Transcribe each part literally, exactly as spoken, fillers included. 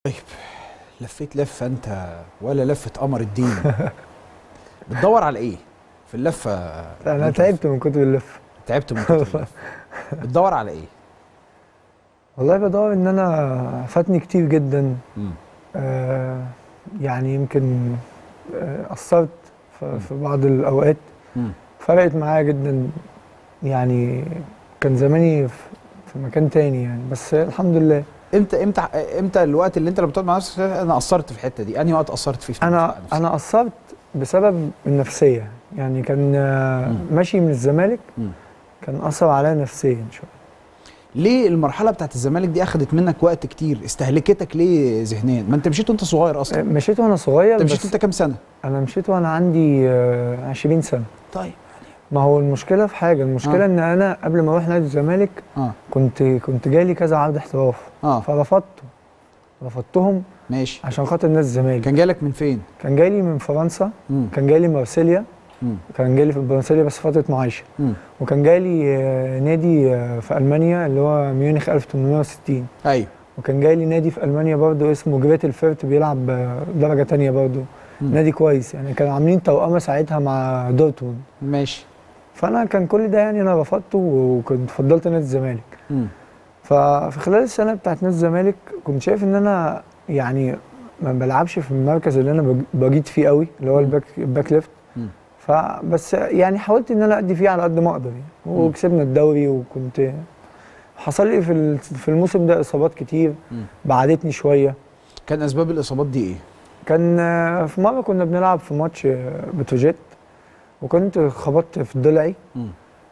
طيب لفيت لفه انت ولا لفه قمر الدين؟ بتدور على ايه في اللفه؟ انا تعبت من كتر اللف. تعبت من كتر اللفه. بتدور على ايه؟ والله بدور ان انا فاتني كتير جدا. مم. آه يعني يمكن آه قصرت في, في بعض الاوقات. مم. فرقت معايا جدا، يعني كان زماني في في مكان تاني يعني، بس الحمد لله. امتى امتى امتى الوقت اللي انت لما بتقعد مع نفسك انا قصرت في الحته دي؟ انهي وقت قصرت فيه في انا نفسك؟ انا قصرت بسبب النفسيه، يعني كان آه مم. ماشي من الزمالك، مم. كان اثر عليا نفسيا شويه. ليه المرحله بتاعت الزمالك دي اخذت منك وقت كتير؟ استهلكتك ليه ذهنيا؟ ما انت مشيت وانت صغير اصلا. مشيت وانا صغير. انت مشيت بس انت كام سنه؟ انا مشيت وانا عندي آه عشرين سنه. طيب ما هو المشكله في حاجه، المشكله آه. ان انا قبل ما اروح نادي الزمالك اه كنت كنت جالي كذا عرض احتراف. اه فرفضته رفضتهم ماشي. عشان خاطر نادي الزمالك. كان جالك من فين؟ كان جاي من فرنسا، مم. كان جاي لي مارسيليا، مم. كان جاي لي في مارسيليا بس فتره معايشه، مم. وكان جاي لي آه، نادي آه، في المانيا اللي هو ميونخ ألف وثمانمائة وستين، ايوه. وكان جاي لي نادي في المانيا برضه اسمه جريتل فيرت بيلعب آه، درجه ثانيه برضه. مم. نادي كويس يعني، كانوا عاملين توأمه ساعتها مع دورتموند. ماشي. فانا كان كل ده يعني انا رفضته وكنت فضلت نادي الزمالك. مم. ففي خلال السنه بتاعت نادي الزمالك كنت شايف ان انا يعني ما بلعبش في المركز اللي انا بج- بجيد فيه قوي، اللي هو مم. الباك الباك ليفت. مم. فبس يعني حاولت ان انا ادي فيه على قد ما اقدر يعني، وكسبنا الدوري. وكنت حصل لي في ال- في الموسم ده اصابات كتير مم. بعدتني شويه. كان اسباب الاصابات دي ايه؟ كان آه، في مره كنا بنلعب في ماتش آه، بتروجيت، وكنت خبطت في ضلعي. مم.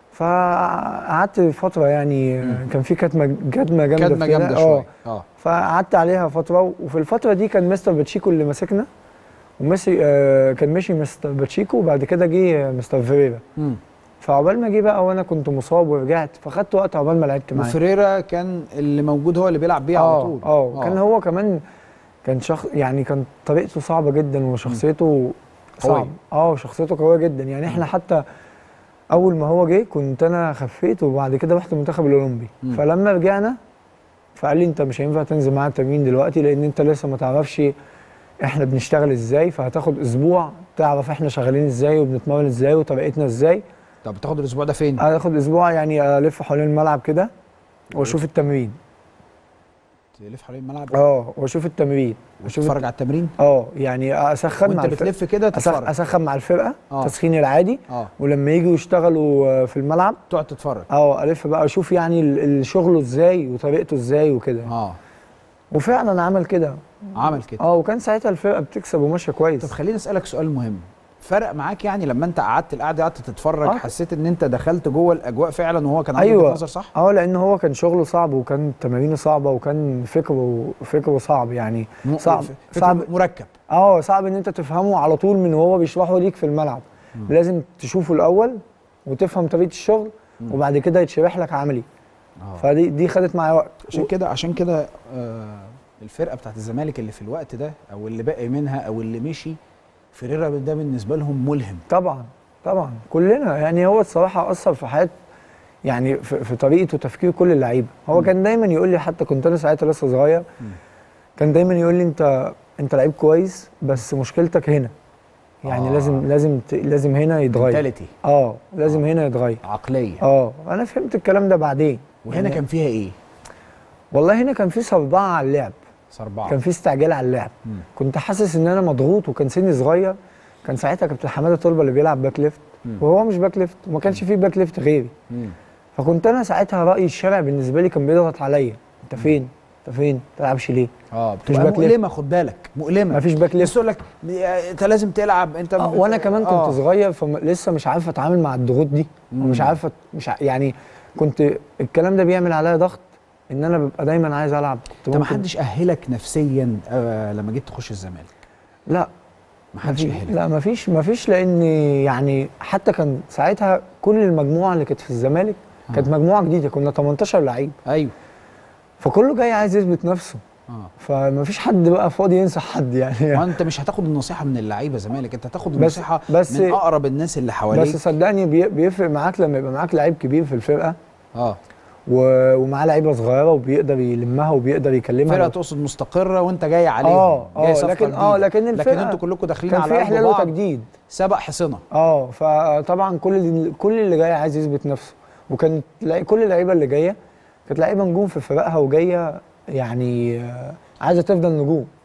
فقعدت فتره يعني، مم. كان في كدمه كدمه جامده كدمه في كده. جامده اه شويه. اه فقعدت عليها فتره، وفي الفتره دي كان مستر باتشيكو اللي ماسكنا، ومسي آه كان مشي مستر باتشيكو، وبعد كده جه مستر فيريرا. مم. فعقبال ما جه بقى وانا كنت مصاب ورجعت، فخدت وقت عقبال ما لعبت معاه. وفريرا كان اللي موجود هو اللي بيلعب بيه على اه طول. اه كان هو كمان كان شخص يعني، كان طريقته صعبه جدا وشخصيته صعبه. اه شخصيته قويه جدا يعني. احنا حتى اول ما هو جه كنت انا خفيت، وبعد كده رحت المنتخب الاولمبي. مم. فلما رجعنا فقال لي انت مش هينفع تنزل معانا التمرين دلوقتي، لان انت لسه ما تعرفش احنا بنشتغل ازاي، فهتاخد اسبوع تعرف احنا شغالين ازاي وبنتمرن ازاي وطريقتنا ازاي. طب بتاخد الاسبوع ده فين؟ هاخد اسبوع يعني الف حوالين الملعب كده واشوف التمرين. تلف حوالين الملعب؟ اه واشوف التمرين وتتفرج على التمرين؟ اه يعني اسخن مع وانت الفرقه، بتلف كده تتفرج؟ اسخن مع الفرقه آه. تسخين العادي. اه ولما يجوا يشتغلوا في الملعب تقعد تتفرج؟ اه الف بقى اشوف يعني ال- شغله ازاي وطريقته ازاي وكده. اه وفعلا عمل كده. عمل كده. اه وكان ساعتها الفرقه بتكسب وماشيه كويس. طب خليني اسالك سؤال مهم. فرق معاك يعني لما انت قعدت القعده قعدت تتفرج؟ آه. حسيت ان انت دخلت جوه الاجواء فعلا وهو كان عنده ايوه وجهة نظر صح؟ اه لان هو كان شغله صعب، وكان تمارينه صعبه، وكان فكره فكره صعب يعني. م- صعب فكرة صعب مركب. اه صعب ان انت تفهمه على طول من وهو بيشرحه ليك في الملعب. مم. لازم تشوفه الاول وتفهم طريقه الشغل، مم. وبعد كده يتشرح لك عملي. اه فدي دي خدت معايا وقت. عشان كده عشان كده آه الفرقه بتاعت الزمالك اللي في الوقت ده او اللي باقي منها او اللي مشي، فريرا ده بالنسبه لهم ملهم. طبعا طبعا كلنا يعني. هو الصراحه اثر في حياه يعني في, في طريقه وتفكير كل اللعيبه. هو مم. كان دايما يقول لي، حتى كنت انا ساعتها لسه صغير، مم. كان دايما يقول لي انت انت لعيب كويس بس مشكلتك هنا يعني. آه. لازم لازم ت- لازم هنا يتغير. منتاليتي. اه لازم آه. هنا يتغير. عقليه. اه انا فهمت الكلام ده بعدين. وهنا يعني كان فيها ايه؟ والله هنا كان في صربعه على اللعب، صربعه. كان في استعجال على اللعب. مم. كنت حاسس ان انا مضغوط، وكان سني صغير. كان ساعتها كابتن حماده طلبه اللي بيلعب باك ليفت، مم. وهو مش باك ليفت، وما كانش فيه باك ليفت غيري. مم. فكنت انا ساعتها راي الشارع بالنسبه لي كان بيضغط عليا. انت فين؟ انت فين؟ ما تلعبش ليه؟ اه مش بتبقى باك ليفت. مؤلمه، خد بالك مؤلمه. مفيش باك ليفت. بس يقول لك انت لازم تلعب انت. آه وانا كمان كنت آه. صغير، فلسه مش عارف اتعامل مع الضغوط دي، ومش عارف أت- مش ع... يعني كنت الكلام ده بيعمل عليا ضغط ان انا ببقى دايما عايز العب. كنت انت ما ممكن- حدش اهلك نفسيا آه لما جيت تخش الزمالك؟ لا ما حدش مفيش- اهلك؟ لا مفيش مفيش لان يعني حتى كان ساعتها كل المجموعه اللي كانت في الزمالك كانت آه. مجموعه جديده، كنا تمنتاشر لعيب، ايوه. فكله جاي عايز يثبت نفسه. اه فمفيش حد بقى فاضي ينصح حد يعني. ما انت مش هتاخد النصيحه من اللعيبه زمالك، انت هتاخد بس- النصيحه بس- من اقرب الناس اللي حواليك. بس صدقني بي- بيفرق معاك لما يبقى معاك لعيب كبير في الفرقه، اه و- ومعاه لعيبه صغيره وبيقدر يلمها وبيقدر يكلمها. فرقه تقصد مستقره وانت جاي عليهم، اه جاي اه صفقة لكن اه جديدة. لكن لكن الفرقه انتوا كلكم داخلين كان على في ارض احلال بعض، وتجديد. سبق حصنه. اه فطبعا كل اللي كل اللي جاي عايز يثبت نفسه، وكانت لا- كل اللعيبه اللي جايه كانت لعيبه نجوم في فرقها وجايه يعني آه، عايزه تفضل نجوم.